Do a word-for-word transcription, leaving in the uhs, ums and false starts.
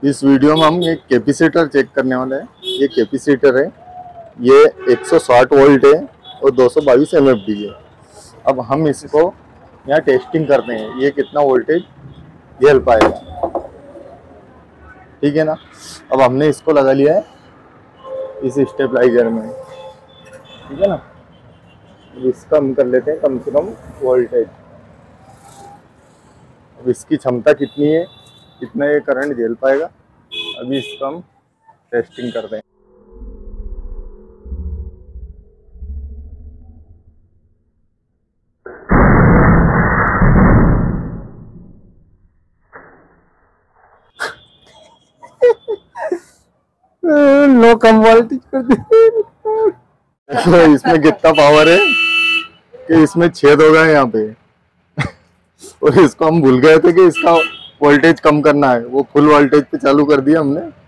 इस वीडियो में हम एक कैपेसिटर चेक करने वाले हैं। ये कैपेसिटर है, ये एक सौ साठ वोल्ट है और दो सौ बाईस एम एफ डी है। अब हम इसको यहाँ टेस्टिंग करते हैं, ये कितना वोल्टेज झेल पाएगा। ठीक है ना। अब हमने इसको लगा लिया है इस स्टेबलाइजर में। ठीक है ना। इसका हम कर लेते हैं कम से कम वोल्टेज। अब इसकी क्षमता कितनी है, कितना ये करंट झेल पाएगा, अभी इसका हम टेस्टिंग करते हैं। लो कम वोल्टेज कर दे। तो इसमें कितना पावर है कि इसमें छेद होगा यहाँ पे। और इसको हम भूल गए थे कि इसका वोल्टेज कम करना है, वो फुल वोल्टेज पे चालू कर दिया हमने।